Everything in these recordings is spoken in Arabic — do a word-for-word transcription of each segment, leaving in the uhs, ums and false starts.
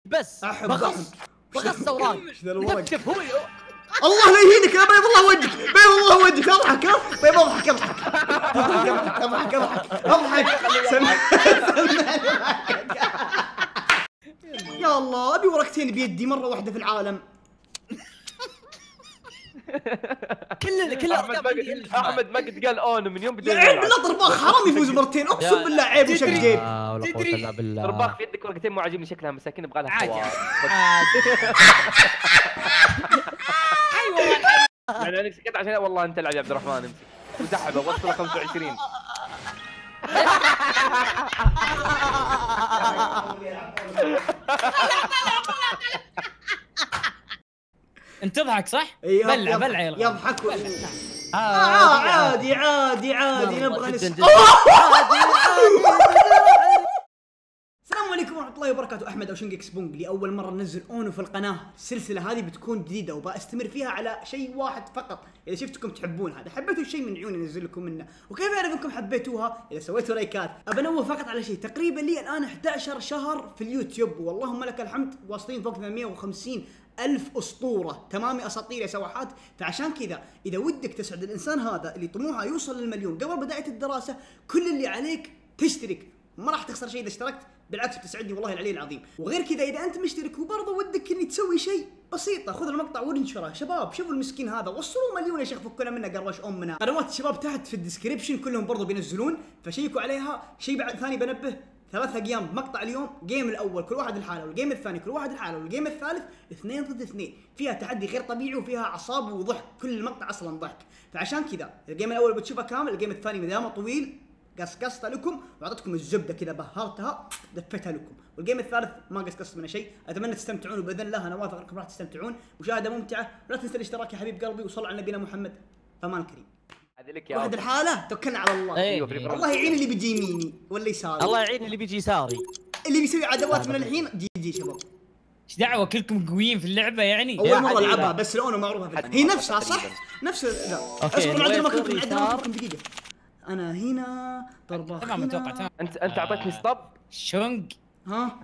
بس بغص بغص اوراق تكتب هو. الله لا يهينك يا بيض الله وجهك، بيض الله وجهك، اضحك ها بيض، اضحك اضحك اضحك اضحك اضحك اضحك. يا الله ابي ورقتين بيدي مره واحده في العالم. كل كل احمد ما قد احمد ما قد قال اون من يوم بدون عيب لا طرباخ حرام يفوز مرتين، اقسم بالله عيب وشقيب. تدري طرباخ في يدك ورقتين مو عاجبني شكلها مساكين يبغى لها عادي. ايوه انا سكت عشان والله انت العب يا عبد الرحمن، امسك وسحبه وصله خمسة وعشرين. انت تضحك صح؟ إيه بلع بلع يا يضحك. آه عادي عادي عادي نبغى نسمع. السلام عليكم ورحمة الله وبركاته. أحمد أو شنقكس بونج لأول مرة ننزل أونو في القناة. السلسلة هذه بتكون جديدة وبأستمر فيها على شيء واحد فقط. إذا شفتكم تحبون هذا، حبيتوا الشيء من عيوني أنزل لكم منه. وكيف أعرف أنكم حبيتوها؟ إذا سويتوا لايكات. أبى أنوه فقط على شيء، تقريبا لي الآن أحد عشر شهر في اليوتيوب واللهم لك الحمد، واصلين فوق ثمانمئة وخمسين ألف أسطورة، تمامي أساطير يا سواحات. فعشان كذا إذا ودك تسعد الإنسان هذا اللي طموحه يوصل للمليون قبل بداية الدراسة، كل اللي عليك تشترك. ما راح تخسر شيء إذا اشتركت، بالعكس بتسعدني والله العلي العظيم. وغير كذا اذا انت مشترك وبرضه ودك اني تسوي شيء بسيطه، خذ المقطع وانشره. شباب شوفوا المسكين هذا، وصلوا مليون يا شيخ، فكنا منه قروش امنا. قنوات الشباب تحت في الديسكربشن كلهم برضه بينزلون، فشيكوا عليها. شيء بعد ثاني بنبه، ثلاث ايام بمقطع اليوم، جيم الاول كل واحد لحاله، والجيم الثاني كل واحد لحاله، والجيم الثالث اثنين ضد اثنين، فيها تحدي غير طبيعي وفيها اعصاب وضحك، كل المقطع اصلا ضحك. فعشان كذا الجيم الاول بتشوفه كامل، الجيم الثاني مدامه طويل قصقصتها لكم وأعطيتكم الزبده كذا، بهرتها دفتها لكم، والجيم الثالث ما قصقصت منه شيء. اتمنى تستمتعون وباذن الله انا واثق انكم راح تستمتعون. مشاهده ممتعه، ولا تنسى الاشتراك يا حبيب قلبي، وصلوا على نبينا محمد. فمان كريم. هذه لك يا واحد الحاله، توكلنا على الله. أيوة. الله يعين اللي بيجي يميني ولا يساري، الله يعين اللي بيجي يساري، اللي بيسوي عداوات من الحين. جي جي شباب، ايش دعوه كلكم قويين في اللعبه يعني؟ اول مره العبها بس الاونو معروفه في هي نفسها صح؟ نفس لا اصبر عندنا مكتب عندنا مكتب دقيقه. انا هنا طرباخ تمام اتوقع تمام. انت انت اعطيتني ستوب شونج. ها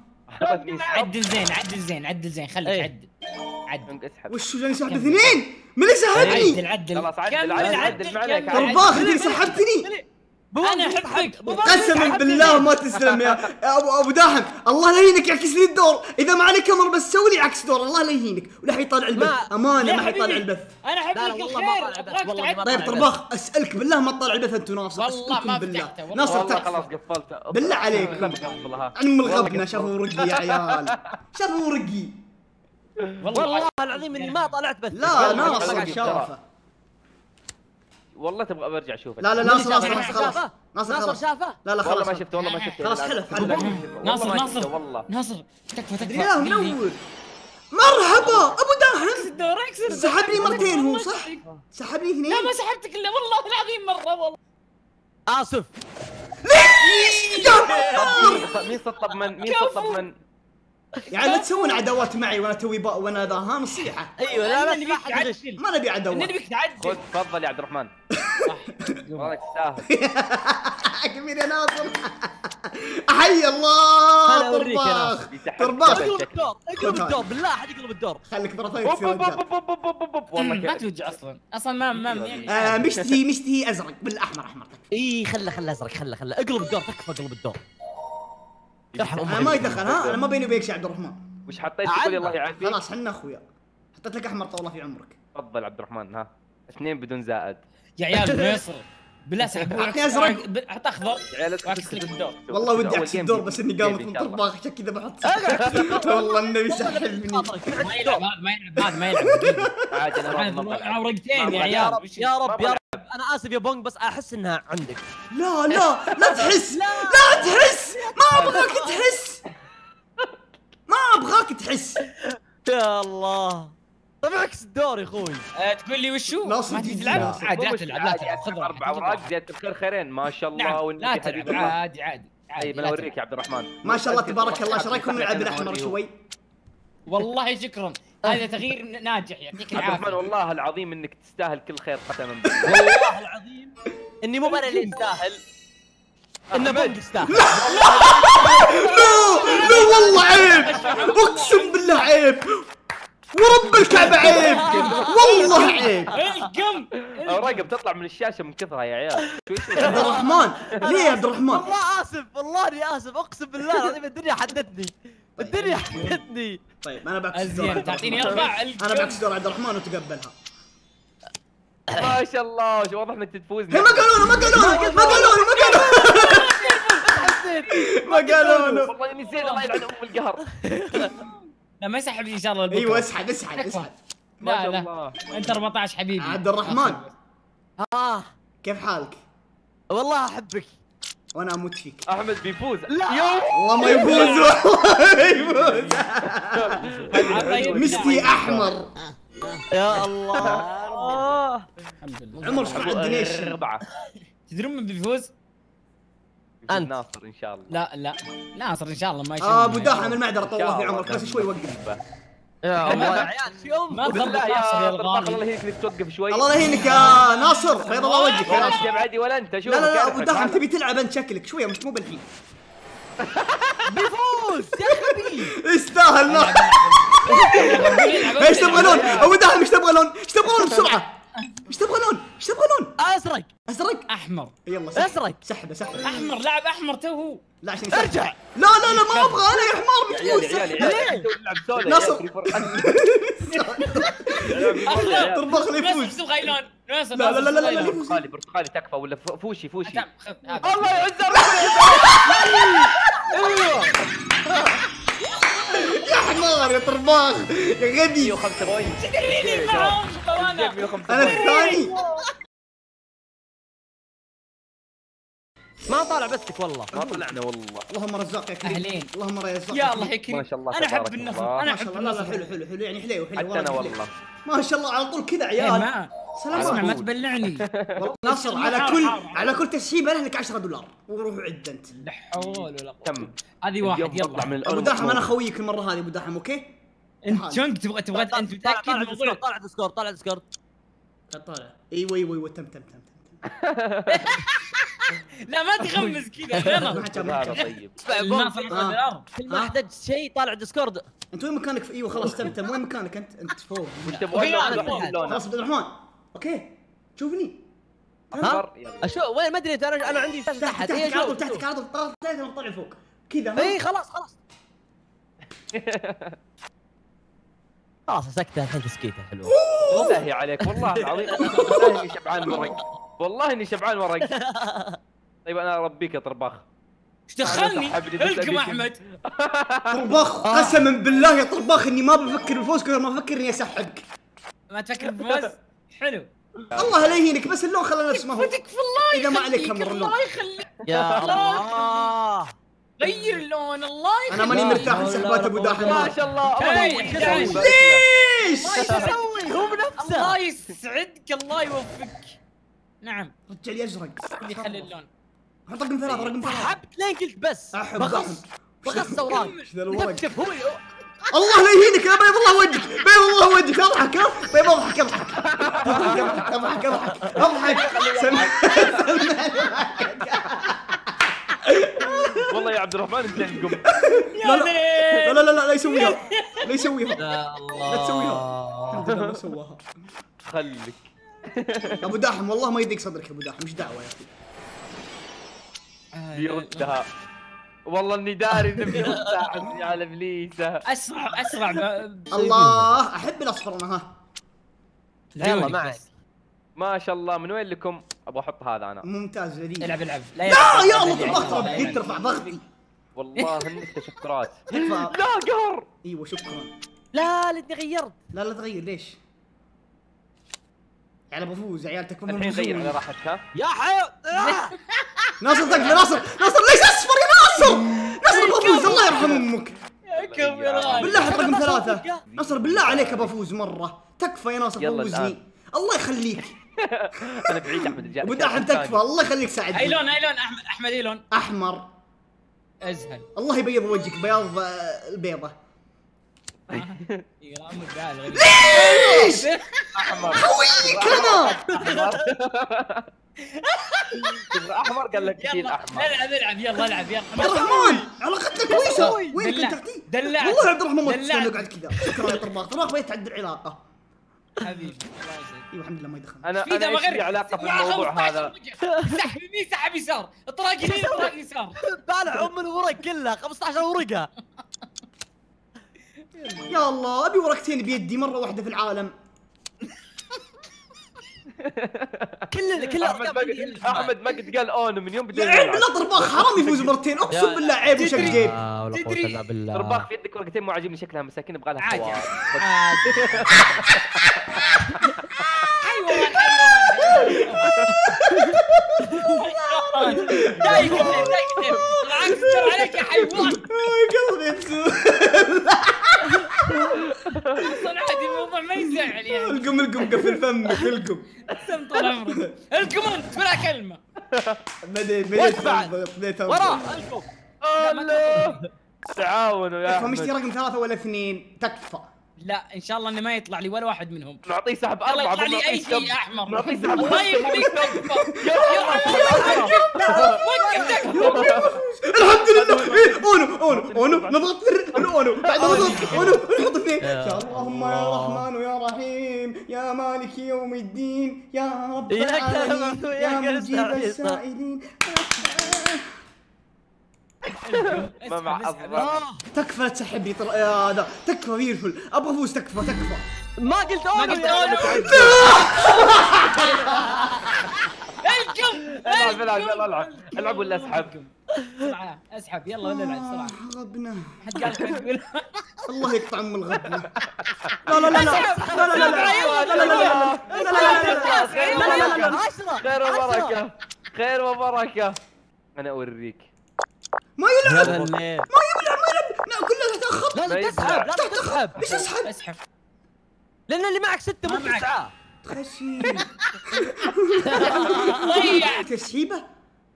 عدل زين عدل زين عدل زين خليك ايه. عدل عدل. وش جاني سحب اثنين؟ من اللي سحبني؟ عدل عدل خلاص عدل كمل عدل عدل عدل ما عليك. طرباخ انت سحبتني. انا احبك قسما بالله ما تسلم يا ابو ابو داحم، الله لا يهينك يعكس لي الدور. اذا ما عليك امر بس سوي لي عكس دور، الله لا يهينك، ولا حيطالع البث امانه، ما حيطالع البث. انا احب لك الخير. طيب طرباخ اسالك بالله ما تطالع البث انت وناصر، والله ما بالله فتحته ناصر والله تكفى خلاص قفلته بالله عليكم. عم الغبنه شافوا رقي يا عيال، شافوا رقي والله العظيم اني ما طلعت بث. لا ناصر شافه والله تبغى برجع اشوفه. لا لا ناصر ناصر خلاص ناصر ناصر خلاص شافه. لا لا خلاص والله ما شفته والله ما شفته. خلاص حلف ناصر والله ناصر والله ناصر تكفى تكفى. يا منور مرحبا ابو داحم. الدور اكسر. سحبني مرتين هو صح؟ سحبني اثنين؟ لا ما سحبتك الا والله العظيم مره والله. اسف. مين سطب من مين سطب من يعني لا تسوون عداوات معي وانا توي با وانا ذا، ها نصيحه. ايوه لا لا نبيك تعدل. ما نبي عداوات. نبيك تعدل. خذ تفضل يا عبد الرحمن. والله تستاهل. كبير يا ناصر. حي الله انا اوريك يا طرباخ ناصر. طرباخ اقلب الدور اقلب الدور بالله احد يقلب الدور. خليك طرفين بوب تصير بوب رجال. بوب بوب بوب بوب بوب. والله ما كذا توجع اصلا اصلا ما ما يعني. آه، مشتهي مشتهي ازرق بالاحمر احمر. اي خله خله ازرق خله خله اقلب الدور تكفى اقلب الدور. يرحم انا امك. ما يدخل ها، انا ما بيني وبينك شيء عبد الرحمن. وش حطيت تقول الله يعافيك؟ خلاص حنا اخويا، حطيت لك احمر طول الله في عمرك. تفضل عبد الرحمن. ها اثنين بدون زائد. يا عيال ميسر بالله سحبوك. أعطني أزرق. اعط اخضر. يا واعكس لك الدور. والله ودي اعكس الدور بس اني قامت من طرباخ عشان كذا بحط. والله النبي سحبني. ما يلعب هذا ما يلعب هذا ما يلعب. عادي انا انا ورقتين يا يا رب عيال. يا رب يا رب انا اسف يا بونج بس احس انها عندك. لا لا لا تحس، لا تحس، ما ابغاك تحس، ما ابغاك تحس. يا الله. طيب اعكس الدور يا اخوي. تقول لي وشو؟ ناصر ما تبي جديد تلعب؟ ناصر. عادي لا تلعب لا تلعب خذ راحتك. اربع اوراق زيادة الخير خيرين ما شاء الله. لا والنبي تلعب حبيب الله. عادي عادي عادي. طيب انا اوريك يا عبد الرحمن. ما شاء الله تبارك الله، ايش رايكم نلعب بالاحمر شوي؟ والله شكرا، هذا تغيير ناجح يعطيك عبد الرحمن العافيه. والله العظيم انك تستاهل كل خير قسما بالله. والله العظيم اني مو انا اللي استاهل، ان بونج يستاهل. لا لا والله عيب، اقسم عيب ورب الكعبة عيب والله عيب. القم اوراقه بتطلع من الشاشه من كثرها يا عيال. عبد الرحمن ليه يا عبد الرحمن؟ والله اسف والله اني اسف اقسم بالله العظيم الدنيا حدتني الدنيا حدتني. طيب انا بعكس الدور. ازين تعطيني اربع. انا بعكس دور عبد الرحمن وتقبلها. ما شاء الله شو واضح انك تفوز. هي ما قالوا ما قالوا ما قالوا ما قالوا ما قالوا والله نسيت الله يلعن ام القهر. لا ما يسحب ان شاء الله البكرة. ايوه اسحب اسحب اسحب. ما لا شاء لا الله. انت أربعة عشر حبيبي. عبد الرحمن اه كيف حالك؟ والله احبك. وانا اموت فيك. احمد بيفوز. لا. والله ما يفوز والله ما يفوز. مستي احمر. يا الله. الحمد لله. عمر شو عندنيش؟ أربعة. تدرون من بيفوز؟ أنت. ناصر ان شاء الله. لا لا ناصر ان شاء الله ما يشوف. اه ابو داحم المعذره طول الله في عمرك بس شوي وقف. يا الله يا عيال في ام. ما تضبط بالله ناصر يا يا طرباخ الله الغالي. يهينك انك توقف شوي. الله لا يهينك يا ناصر بيض الله وجهك يا ولا ناصر. انت بعدي ولا انت شوف. لا لا لا كيفك ابو داحم هذا. تبي تلعب انت شكلك شويه مش مو بالحين. بيفوز يا غبي. يستاهل لا. ايش تبغى لون؟ ابو داحم ايش تبغى لون؟ ايش تبغى لون بسرعه؟ ايش تبغى لون؟ ايش تبغى لون؟ ازرق ازرق؟ احمر. يلا سحب. ازرق. سحبه سحبه. احمر لاعب احمر توه. لا عشان يسحب. ارجع. لا لا لا ما ابغى انا يا حمار يا بتفوز. عيال يا عيال انت تلعب سودا. ناصر. ناصر. طرباخ لا ناصر يفوز. احسب غيلان. ناصر لا لا لا لا لا غيلان. برتقالي برتقالي تكفى ولا فوشي فوشي. أتعب، خذ، هذا. الله يعز يا حمار يا طرباخ يا غبي. مية وخمسة بوينت. تدريني معاهم طبعاً. مية وخمسة انا بوينت. الثاني. ما طالع بسك والله. ما طلعنا والله. اللهم رزاق يا كريم. أهلين. اللهم رزاق يا الله يا كريم. ما شاء الله انا تبارك احب النصر. الله. انا ما شاء احب الله. لا لا النصر. حلو حلو حلو يعني حليو حلو. حتى والله انا حليو. والله. ما شاء الله على طول كذا إيه، عيال. ما سلام اسمع ما عليكم. تبلعني. والله ناصر على حار- كل حار- على كل تسحيبه له لك عشرة دولار وروح عد انت. لا حول ولا قوة. كم؟ هذه واحد اليوم بطلع من يلا. ابو الأول داحم انا مطلوب. خويك المره هذه ابو داحم اوكي؟ انت شلون تبغى تبغى انت طالع متاكد طالع من ديسكورد الموضوع؟ طالع ديسكورد طالع ديسكورد. طالع ايوه ايوه ايوه تم تم تم تم. لا ما تغمز كذا ما غلط. حد جاب ما حد هذا جاب. طيب. اسمع يا الناصر بوم، اخذ الارض. كل ما احتاج شيء طالع ديسكورد. انت وين مكانك؟ في ايوه خلاص تم تم. وين مكانك انت؟ انت فوق. وش تبغى وهي أنا لون فوق. لونه؟ خلاص عبد الرحمن اوكي شوفني أصفر. يلا. اشو وين ما ادري انا انا عندي شاشه تحت تحت. تحت إيه، على طول شوف، تحتك شوف. على طول طلع طلع طلع فوق كذا ها؟ اي خلاص خلاص خلاص سكتة الحين تسكيته حلوه. بالله عليك والله العظيم والله اني شبعان ورق. والله اني شبعان ورق. طيب انا اربيك يا طرباخ. ايش دخلني؟ سحبني بس الكم أبيك. احمد. طرباخ قسما بالله يا طرباخ اني ما بفكر بالفوز كثر ما بفكر اني اسحبك. ما تفكر بفوز؟ حلو. الله لا يهينك بس اللون خلى نفس ما هو. فتك في الله إذا ما يخليك، عليك امر اللون. الله يخليك. يا الله. غير اللون الله يخليك. انا ماني مرتاح لسحبات ابو داحم. ما شاء الله. هاي، الله هاي. يسوي. ليش؟ ايش يسوي هو بنفسه؟ الله يسعدك الله يوفقك. نعم رجع لي ازرق. اللي يخلي اللون. حط رقم ثلاثة رقم ثلاثة. سحبت لين قلت بس احب بغص بغص اوراق. ايش ذا الورق؟ شوف هو الله لا يهينك يا بيض الله وجهك بيض الله وجهك اضحك ها بيض اضحك اضحك اضحك اضحك اضحك اضحك سمعني والله يا عبد الرحمن انت اللي قم. لا لا لا لا لا لا يسويها لا يسويها يا الله. لا تسويها الحمد لله ما سواها. خليك. ابو داحم والله ما يضيق صدرك يا ابو داحم ايش دعوه يا اخي. بيردها. والله اني داري انه بيردها يا ابليسه. اسرع اسرع ب- الله احب الاصفر انا ها. يلا معك. ما شاء الله من وين لكم؟ ابغى احط هذا انا. ممتاز جديد. العب العب لا يا الله طبخت ربي ترفع ضغطي. والله انك تشكرات. تكفى. لا قهر. ايوه شكرا. لا لاني غيرت. لا لا تغير ليش؟ يعني بفوز يا عيال تكفى من الحين غير على الفوز. راحتك ها. يا حيو ناصر تكفى ناصر ناصر ليش اصفر يا ناصر؟ ناصر بفوز الله يرحم امك. يا كاميرا. بالله حط رقم ثلاثة. ناصر بالله عليك بفوز مرة. تكفى يا ناصر يلا فوزني. الآن. الله يخليك. انا بعيد احمد الجاي. ابو داحم تكفى الله يخليك اي ساعدني. لون اي لون احمد احمد اي لون احمر. ازهل. الله يبيض وجهك بياض آه، البيضة. يرامك قال ليش؟ احمر. خويك انا. تبغى احمر قال لك شيل يلا احمر. العب العب يلا العب يلا عبد الرحمن علاقتك كويسه. وين دلع. كنت تعطيه؟ دلعت. والله عبد الرحمن ما دلعت. تستنى قاعد كذا. شكرا يا طرباخ، طرباخ بغيت تعدل العلاقه. حبيبي الله يسعدك. ايوه الحمد لله ما يدخل. انا في ذا انا ايش مغرب. لي علاقه في يا الموضوع خمسة عشر هذا؟ ورقة. سحب يمين سحب يسار، اطراق يمين اطراق يسار. طالع ام الورق كلها خمسة عشر ورقه. يا الله ابي ورقتين بيدي مره واحده في العالم. كل كل احمد ما قد احمد ما قد قال اون من يوم يا بدينا عيب نلعب. بالله طرباخ حرام يفوز مرتين اقسم بالله عيب وشق تدري. جيب. آه ولا قوة تدري. الا بالله. طرباخ في يدك ورقتين مو عاجبني شكلها مساكين يبغى لها عادي. حوار. ايوه جاي كثير جاي كثير بالعكس ترى عليك يا حيوان. قلبي يفسو. اصلا عادي الموضوع ما يزعل يعني. القم القم قفل فمك القم. سم طول عمرك الكومنت بلا كلمه. بديت بديت بعد؟ بديت وراه الكم. الله تعاونوا يا تكفى مشتي احمد. رقم ثلاثة ولا اثنين تكفى. لا ان شاء الله انه ما يطلع لي ولا واحد منهم. نعطيه سحب الله اربعه يطلع لي اي بنعطيه شيء احمر. نعطيه سحب الله يخليك تكفى. وقف تكفى. الحمد لله. إيه، اونو اونو اونو نضغط زر الاونو بعد ما نضغط اونو نحط اثنين. يا اللهم يا رحمن يا رحيم يا مالك يوم الدين يا رب يا العالمين كلام، يا يا مجيب كلام. السائلين. ما مع اسحب، اسحب. أضرب. آه. تكفى لا تسحب لي ترى يا هذا تكفى بيرفل ابغى افوز تكفى تكفى. ما قلت ما اونو قلت يا اونو. ولد. الكم العب العب يلا العب العب ولا اسحب. بسرعه اسحب يلا ولا العب بسرعه. آه، غبنا حد قال لك تقول الله يقطع ام الغبنة. لا لا لا لا لا لا لا لا لا لا لا لا لا عشرة خير وبركه خير وبركه. انا اوريك. ما يلعب هذا الليل. ما يلعب ما يلعب لا كلها تحت خط. لازم ما تسحب يبلع. لازم تسحب ايش اسحب؟ اسحب. لان اللي معك ستة مو ما معك. تسعة. خشي ضيع. تسحيبه.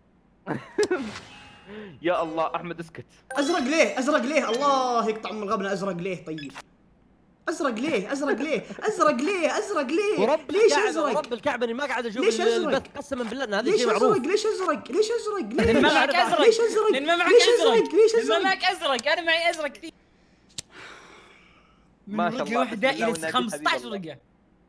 يا الله احمد اسكت. ازرق ليه ازرق ليه الله يقطع ام الغبنة. ازرق ليه طيب ازرق ليه ازرق ليه ازرق ليه ازرق ليه ورب ليش الكعبة ازرق ورب الكعبة اني ما قاعد اشوف ليش أزرق؟ البث قسما بالله ان هذا ليش شيء معروف. ازرق ليش ازرق ليش ازرق ليش لان ما معك ازرق. ليش ازرق لان ما معك ليش ازرق. ازرق ليش لان ما ازرق معك ازرق. انا معي ازرق كثير. ما من شاء رقة الله، واحدة بسم الله الى والنبي خمسة عشر حبيب الله. رقة.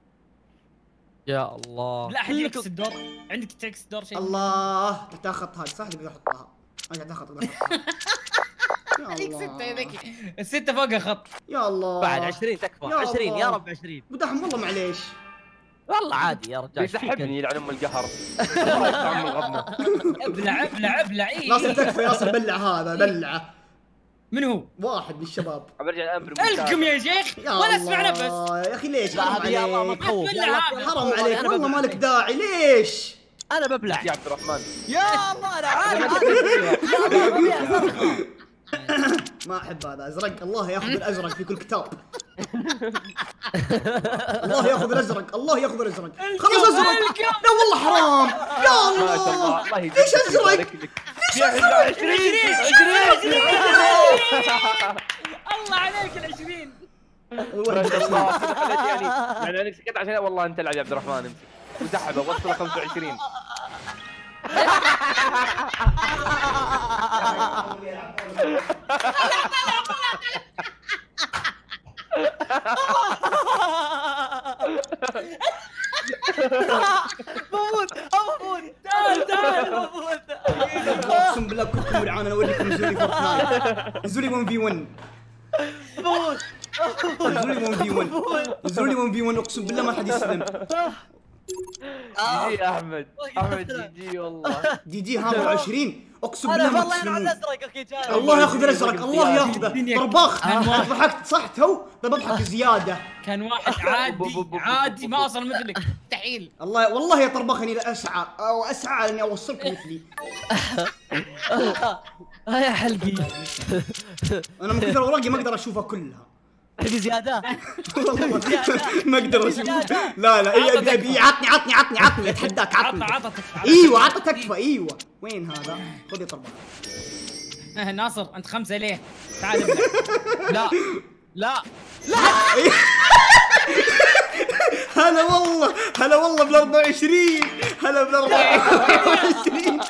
يا الله. لا احد يعكس الدور. عندك تعكس الدور شيء. الله تحتها خط هذا صح تقدر احطها. ما تحتها خط تقدر احطها. يا عليك الله. ستة يا ذكي. الستة فوقها خط. يا الله بعد عشرين تكفى يا عشرين يا الله. رب عشرين. بدحم والله معليش. والله عادي يا رجال. بيسحبني يلعن ام القهر. الله يقطع ام الغبنه. ابلع ابلع ابلع ايه. ناصر تكفى ناصر بلع هذا بلعه. من هو؟ واحد من الشباب. برجع امر القم يا شيخ يا ولا اسمع الله. نفس. يا اخي ليش لا حرام هذه يا الله ما عليك تخوف. بلع يا الله هذا. حرام والله عليك أنا والله ببلع. مالك داعي ليش؟ انا ببلع. يا عبد الرحمن. يا الله انا عارف. يا الله ما احب هذا ازرق. الله ياخذ الازرق في كل كتاب. الله ياخذ الازرق الله ياخذ الازرق. خلاص ازرق. لا والله حرام يا ما شاء الله الله الله يجزيك ليش ازرق؟ ويبارك لك. يا عشرين عشرين. الله عليك العشرين. ما شاء الله كذا خليت يعني يعني انا سكت عشان والله انت العب يا عبد الرحمن امسك وسحبه وصل خمسة وعشرين. بموت بموت. تعال تعال. بموت. اقسم بالله كلكم ولعان انا اوريكم نزولي فورتنايت. نزولي واحد في واحد بموت. نزولي واحد في واحد نزولي واحد في واحد اقسم بالله ما حد يسلم. جي يا احمد احمد جي جي والله. جي جي ها أربعة وعشرين اقسم انا بالله ما والله انا على تسلمون. الازرق اخي جاي. الله ياخذ الازرق الله ياخذه. الدنيا طرباخ كان واحد. ضحكت صح تو طيب اضحك زياده. كان واحد عادي عادي ما اصل مثلك مستحيل. الله والله يا طرباخ اني اسعى او اسعى على اني اوصلكم مثلي. ها يا حلقي. انا من كثر اوراقي ما اقدر اشوفها كلها. حلقي زيادة. والله ما اقدر اشوف. لا لا اي ابي ابي عطني عطني عطني عطني اتحداك عطني. عطى عطى تكفى. ايوه عطى تكفى ايوه. وين هذا؟ خذ يا طرباخ. آه، ناصر انت خمسة ليه؟ تعال ابلع. لا لا هلا والله هلا والله بال أربعة وعشرين هلا بال أربعة وعشرين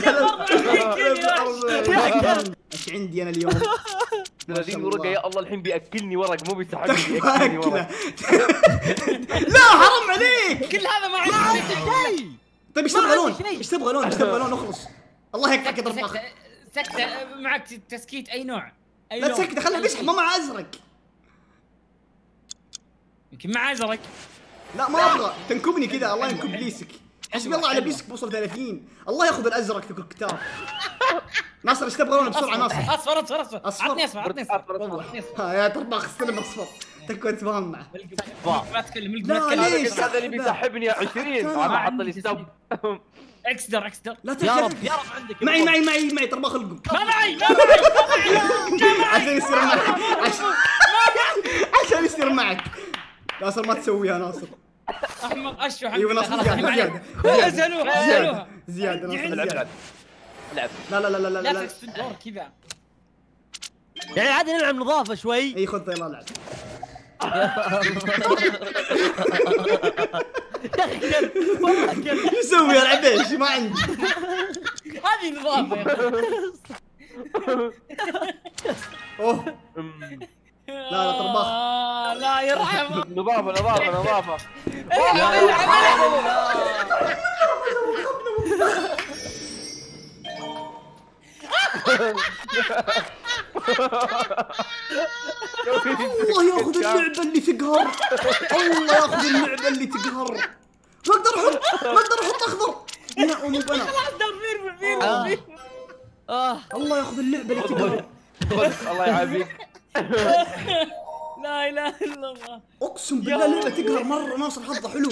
هلا ايش عندي انا اليوم؟ ثلاثين ورقه يا الله الحين بياكلني ورق مو بيسحبني بياكلني ورق. لا حرام عليك. كل هذا ما عندي شيء. طيب ايش تبغى لون؟ ايش تبغى لون؟ ايش تبغى لون؟ اخلص الله يقطعك يا طرباخ. سكتة سكتة معك تسكيت اي نوع؟ اي لا نوع؟ تسكت خليه بيسحب ما مع ازرق. يمكن مع ازرق. لا ما ابغى تنكبني كذا الله ينكب بيسك. حسبي الله على بيسك بوصل ثلاثين. الله ياخذ الازرق في كل كتاب. ناصر ايش تبغى لونه بسرعه ناصر؟ اصفر اصفر اصفر أصفر. عطني اصفر عطني اصفر. ها يا طرباخ استلم اصفر. تكون تفاهم معه. ما تكلم لا، ما تكلم. ليش؟ هذا اللي بيسحبني يا عشرين انا حط لي ستوب. اكسدر اكسدر. لا يا رب تخاف. يا رب عندك معي معي معي معي طرباخ القم. ما معي ما معي عشان يصير معك عشان عشان يصير معك. ناصر ما تسويها ناصر. احمق اشو ايوه ناصر زياده زياده اسالوها زياده اسالوها. زياده ناصر العب زياده. العب العب. لا لا لا لا لا لا لا تكسد دور كذا. يعني عادي نلعب نظافه شوي. اي خذ طيلان لعب. يا اخي كلب والله كلب. ايش اسوي يا عبيش ما عندي. هذه نظافه يا اخي. اوه لا لا طرباخ. آه، لا يرحم. نظافه نظافه نظافه. الله ياخذ اللعبه اللي تقهر. الله ياخذ اللعبه اللي تقهر. ما اقدر احط ما اقدر احط اخضر. لا مو انا. دور فير آه. فير. اه الله ياخذ اللعبه اللي تقهر. الله يعافيك. لا اله الا الله. اقسم بالله لعبه تقهر مره. ناصر حظه حلو.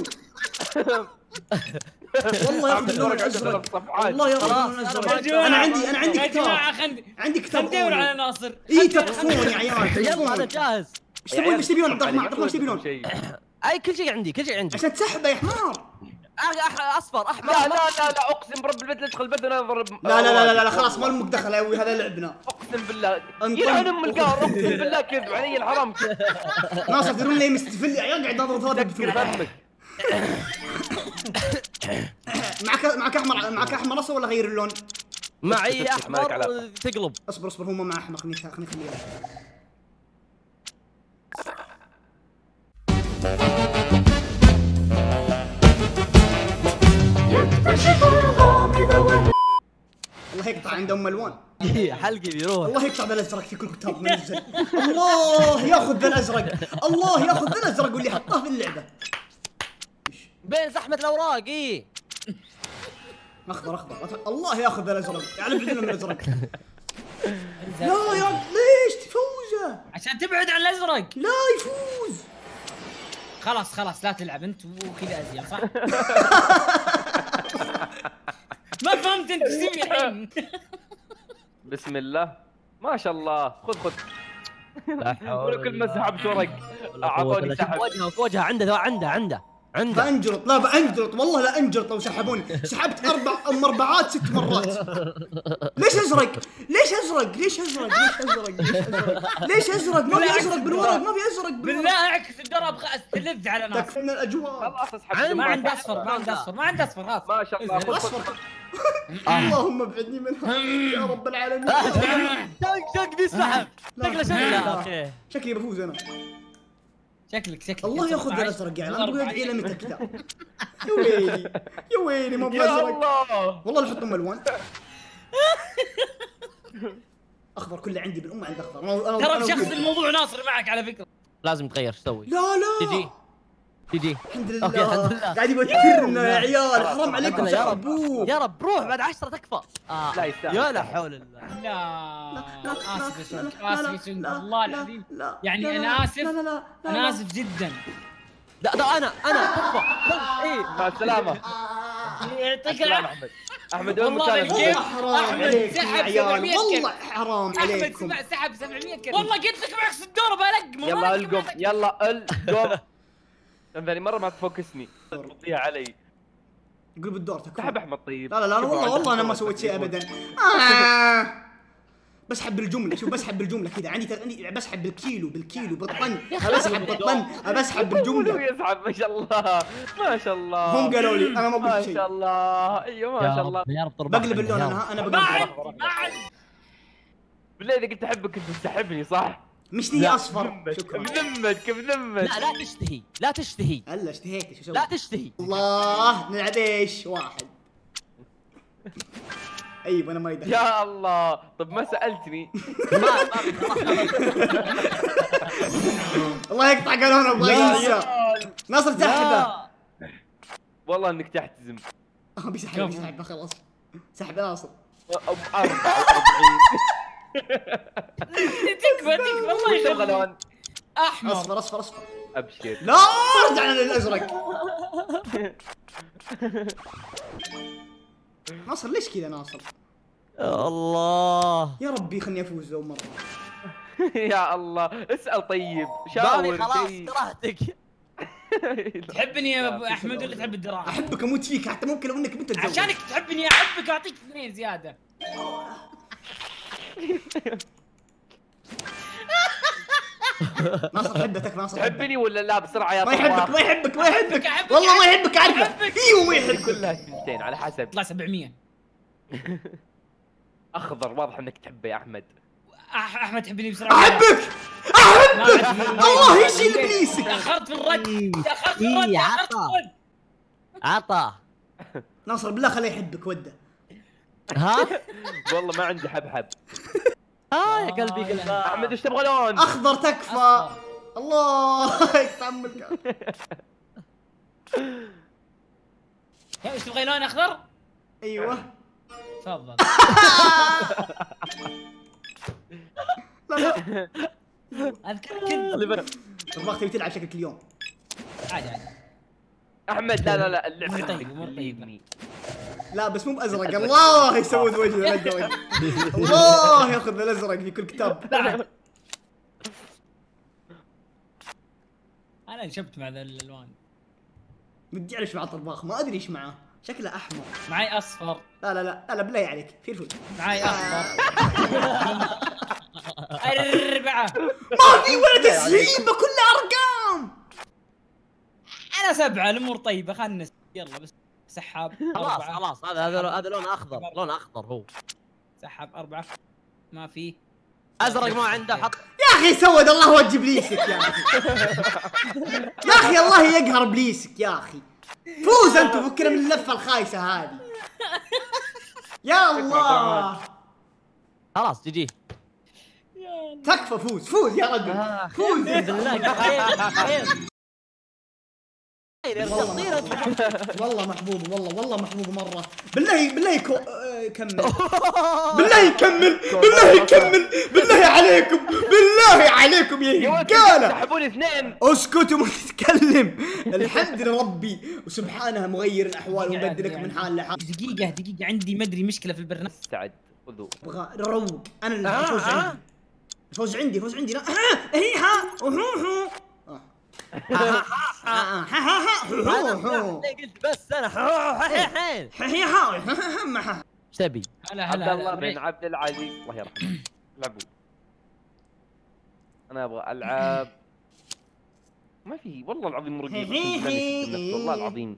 والله ياخذ اللون الازرق. والله ياخذ اللون الازرق. انا عندي انا عندي يا كتاب. جماعه خلينا عندي كتاب ندور على أونو. ناصر. اي تكفون يا عيال يلا انا تكفون. جاهز. ايش تبون ايش تبون عبد الرحمن عبد الرحمن ايش تبون؟ اي كل شيء عندي كل شيء عندي. عشان تسحبه يا حمار. أح- أح- اصفر احمر. لا لا لا لا اقسم برب البيت لا تدخل البيت وانا اضرب. لا لا لا لا, لا خلاص ما لك دخل يا هذا لعبنا. اقسم بالله انطلق. يلعن ام القهر اقسم بالله كذب علي الحرام. ناصر تدرون ليه مستفل يا عيال قاعد اضرب هذا سكر بفلوس. فمك. معك معك احمر معك احمر اصفر ولا غير اللون؟ معي مالك احمر علاقة. اصبر تقلب. اصبر هو ما مع احمر خليني خليني خليه. الله يقطع عند ام الوان. حلقي بيروح. الله يقطع ذا الازرق في كل كتاب منزل. الله ياخذ ذا الازرق. الله ياخذ ذا الازرق واللي حطاه في اللعبه. بين زحمه الاوراق ايه. اخضر اخضر أت- الله ياخذ ذا الازرق. يعني ابعدنا من الازرق. لا يا ليش تفوزه؟ عشان تبعد عن الازرق. لا يفوز. خلاص خلاص لا تلعب انت وكذا ازياء صح؟ ما فهمت انت ايش تبي الحين. بسم الله ما شاء الله. خذ خذ. لا حول كل ما سحبت ورق اعطوني سحب. وجهه في وجهه عنده عنده عنده عنده. بانجلط لا بانجلط والله لا انجلط لو سحبوني. سحبت اربع مربعات ست مرات. ليش ازرق؟ ليش ازرق؟ ليش ازرق؟ ليش ازرق؟ ليش ازرق؟ ليش ازرق؟ ما في ازرق بالورق ما في ازرق بالورق. بالله اعكس الدور ابغى استلذ على ناصر. تكفى من الاجواء. خلاص اسحب. عن- ما ما عنده اصفر ما عنده اصفر ما عنده اصفر خلاص. ما شاء الله. خذ خذ. اصفر. اللهم ابعدني منها يا رب العالمين. شق شق بيسحب. لا. شكله شكله اوكي. شكلي بفوز انا. شكلك شكلك الله يا ياخذ صباح. الازرق يعني انا أربعة. ادعي له متى كذا. يا ويلي يا ويلي ما يا بازرق. الله. والله نحطهم الوان. اخضر كله عندي بالام عند اخضر. انا انا ترى أنا بشخص وكيل. الموضوع ناصر معك على فكره. لازم تغير ايش تسوي؟ لا لا جي جي جي الحمد أوكي، لله الحمد لله. قاعد يوترنا يا عيال حرام عليكم يا رب سحبوه. يا رب روح بعد عشرة تكفى. آه. لا يستاهل. يا لا حول الله. لا اسف يا سونك لا، اسف لا، يا سونك لا، والله لا، العظيم. لا، يعني لا، انا لا، اسف لا، لا، لا، لا، انا لا. اسف جدا. لا ده انا انا تكفى. لا ايه. مع السلامة. يعطيك سلام العافيه. احمد. احمد وين والله مكانك؟ بالكيف. والله حرام أحمد عليكم سحب يا عيال سبعمية والله كرت. حرام احمد عليكم. سمع سحب سبعمية كرت. والله قلت لك معكس الدور بلق. يلا القم يلا القم. ثاني مرة ما تفوكسني. تضيع علي. يقول بالدور تكفى. سحب احمد طيب. لا لا لا شوف والله عاد والله انا ما الدور سويت شيء يفوز. ابدا. آه. بسحب بالجمله، شوف بسحب بالجمله كذا، عندي عندي بسحب بالكيلو بالكيلو بالطن، بسحب بالطن، بسحب بالجمله. يسحب ما شاء الله ما شاء الله. هم قالوا لي انا ما ما قلت شيء. شاء الله ايوه ما شاء الله. يا رب تربح. بقلب اللون انا، انا بعد بقلب. بعد بالله اذا قلت احبك كنت تسحبني صح؟ مشتهي اصفر. شكرا. بذمتك بذمتك. لا لا تشتهي لا تشتهي هلا اشتهيت شو اسوي؟ لا تشتهي. الله نلعب ايش؟ واحد. ايوه انا ما يدخل. يا الله طب ما سالتني. ما الله يقطع قانون ابغى ينسى. ناصر سحبه. والله انك تحتزم. اه بيسحب بيسحب خلاص. سحب ناصر. أربعة وأربعين. تكفى تكفى الله وش تبغى يخليك. لون؟ احمر. اصفر اصفر اصفر. ابشر. لا رجعنا للازرق. ناصر ليش كذا ناصر؟ الله يا ربي خلني افوز ذو مره. يا الله اسال طيب باني شاور خلاص شيء. كرهتك. تحبني يا ابو احمد ولا تحب الدراهم؟ احبك اموت فيك حتى ممكن لو انك بنت تتزوج. عشانك تحبني احبك اعطيك اثنين زياده. ناصر حبه تكفى ناصر حبه. تحبني ولا لا بسرعه يا ما يحبك ما يحبك ما يحبك أحبك، والله ما يحبك أحبك. عارفه. ايوه ما يحبك. كلها سنتين على حسب. طلع سبعمية. اخضر واضح انك تحبه يا احمد. أح- احمد تحبني بسرعه. احبك احبك الله يشيل ابليسك. تاخرت في الرد تاخرت في إيه، الرد تاخرت في عطا. الرد. عطا. ناصر بالله خليه يحبك وده. ها والله ما عندي حبحب. ها يا قلبي قلبي. احمد ايش تبغى لون؟ اخضر تكفى. أصفر. الله يقطع عمك. يا ايش تبغى لون اخضر؟ ايوه. تفضل. لا لا اذكر كنت طباخ تبي تلعب شكلك اليوم. عادي عادي. احمد لا لا لا اللعبه أمور طيبة، عندك أمور طيبة. تجيبني. لا بس مو بازرق. الله يسود وجهه الازرق. الله ياخذ الازرق في كل كتاب. بعد. انا انشبت مع ذا الالوان. بدي اعرف ايش مع الطباخ ما ادري ايش معاه. شكله احمر. معي اصفر. لا لا لا لا بالله عليك في الفل. معي اخضر. أربعة. ما في ولا تسهيبه كلها ارقام. أنا سبعة الأمور طيبة خلنا نس... يلا بس سحاب خلاص أربعة. خلاص هذا هذا هذا لون اخضر لون اخضر هو. سحاب أربعة ما في. ازرق ما عنده حط. يا اخي سود الله وجه ابليسك يا اخي. يا اخي الله يقهر ابليسك يا اخي. فوز انت فكنا من اللفه الخايسه هذه. يا الله خلاص جي جي. تكفى فوز فوز يا رجل فوز. بالله خير. والله محظوظ والله والله محظوظ مره. بالله بالله كو... آه كمل. بالله يكمل بالله يكمل بالله عليكم بالله عليكم يا رجاله. سحبوني اثنين. اسكتوا ما تتكلم. الحمد لربي وسبحانه مغير الاحوال ومبدلك من حال لحال. دقيقة دقيقة عندي ما أدري مشكلة في البرنامج. استعد خذوا. ابغى نروق. انا اللي الفوز عندي. الفوز عندي الفوز عندي. ها هي ها وهو قلت بس انا حين هي ها ايش تبي؟ هلا عبد هلا الله بن هلا. عبد العزيز الله يرحمه. لعبوا. انا ابغى العب. ما في والله العظيم مرقي. والله العظيم.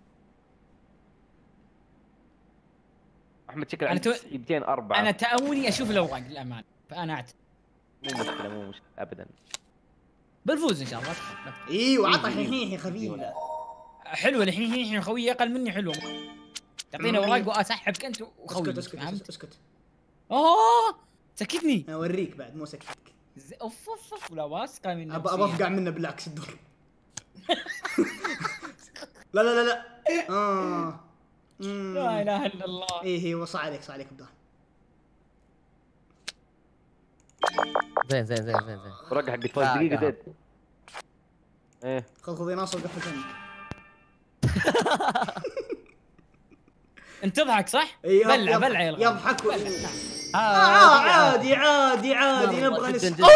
احمد شكل أنا عندك تو- مئتين وأربعة. أنا تأوني أشوف الأوراق للأمانة فأنا أعتذر. مو مشكلة مو مشكلة ابدا. بالفوز إن شاء الله. لا تخاف، لا تخاف. ايوه عطى حيحيحي خفيف. حلوة الحين الحين خويي أقل مني حلوة. تعطيني أوراق وأسحبك أنت وخوي. اسكت اسكت فهمت؟ اسكت اسكت. أوه سكتني. اوريك بعد مو سكتك. ز- أوف أوف أوف لا واثقة من ابى ابى افقع منه بالعكس الدور. لا لا لا لا. اه مم. لا إله إلا الله. ايه هي وصى عليك صح عليك ابدا. زين زين زين زين زين. ورقة حق فوز دقيقة زيد. ايه خذ خذ يا ناصر قفل فمك. أنت تضحك صح؟ إيه، بلع يضحك- بلع يا الغالي. يضحك و- بلع، نعم. آه عادي عادي عادي يلا، نبغى جداً نس. جداً.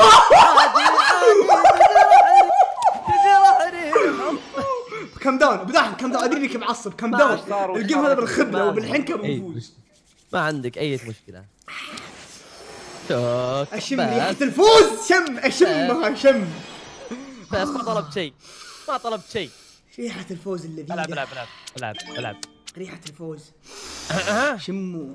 كم داون بضحك كم داون ادري انك معصب كم ما داون. صار وش الجيم صار. إيه. هذا بالخبره ما- وبالحنكه أي بنفوز. ما عندك اي مشكله. شوك اشم بس. ريحة الفوز، شم اشمها شم. بس ما طلبت شيء، ما طلبت شيء. ريحة الفوز اللذيذة. العب العب العب العب العب. ريحة الفوز. شموا.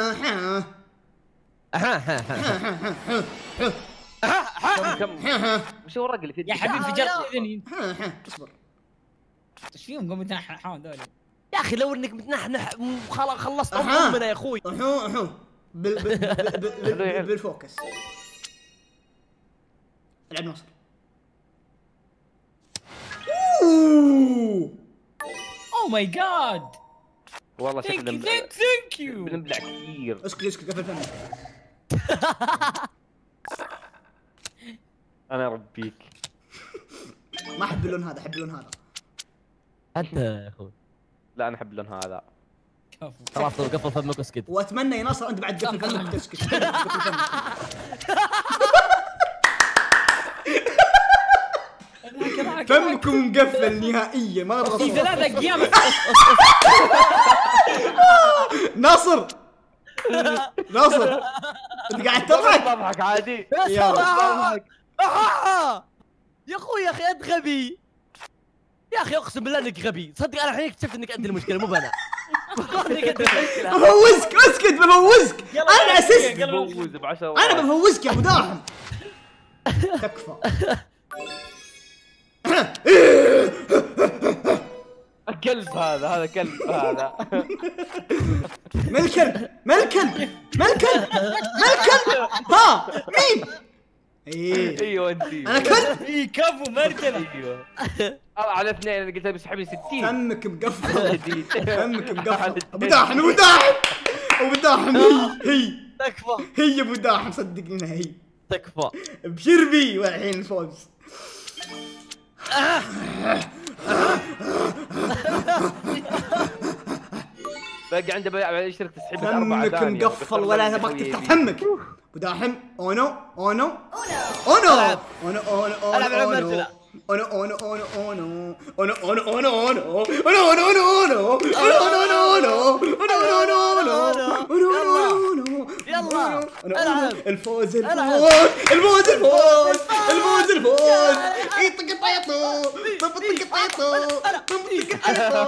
كم كم وش هو الرقل اللي في يا حبيبي يا- فجرت اذني. اصبر. ايش فيهم قوم يتنحنحون ذولي؟ يا اخي لو انك متنحنح خلاص خلصت أها. امنا يا اخوي. احو احو بال بال بال- بال- بال- بالفوكس. العب ناصر. اوه اوه ماي جاد. والله ثانك شكله يو ثانك ثانك يو. بنبلع كثير. اسكت اسكت قفل فمك. انا اربيك. ما احب اللون هذا، احب اللون هذا. انت يا اخوي لا انا احب اللون هذا. كفو. خلاص قفل فمك واسكت. واتمنى يا ناصر انت بعد تقفل فمك وتسكت. قفل فمك. فمكم مقفل نهائيا ما ابغى في صوت. ثلاثة ايام. ناصر ناصر انت قاعد تضحك. اضحك عادي. يلا. آه. يا اخوي يا اخي انت غبي. يا اخي اقسم بالله انك غبي، صدق انا الحين اكتشفت انك قد المشكله مو انا. والله انك قد المشكله. بفوزك اسكت بفوزك. انا اسست. بفوز ب عشرة انا بفوزك يا ابو داحم. تكفى. كلب هذا، هذا كلب هذا. ما الكلب؟ ما الكلب؟ ما الكلب؟ ما الكلب؟ ها مين؟ ايه ايوه انت. انا كلب. اي كفو مركلة. ايوه على اثنين انا قلت بسحب ستين. فمك مقفل. جديد. فمك مقفل. ابو داحم ابو داحم ابو داحم هي هي تكفى هي يا ابو داحم صدقني هي. تكفى. بشربي والحين الفوز. باقي عنده بيع يشترك تسحب اربع فمك ثانية. مقفل ولا تبغى تفتح فمك. ابو داحم اونو اونو اونو اونو اونو اونو العب العب مرجلة. اونو اونو اونو اونو اونو اونو اونو اونو اونو اونو اونو اونو اونو يلا العب. الفوز الفوز الفوز الفوز الفوز الفوز طق طيطو طق طيطو طق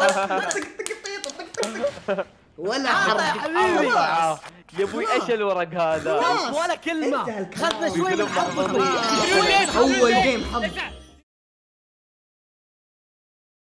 طيطو ولا يا حرف. حبيبي. آه. يا ابوي ايش الورق هذا؟ خلاص. ولا كلمه انتهى الكلام. خذنا شوي من حظك. اول جيم حظ.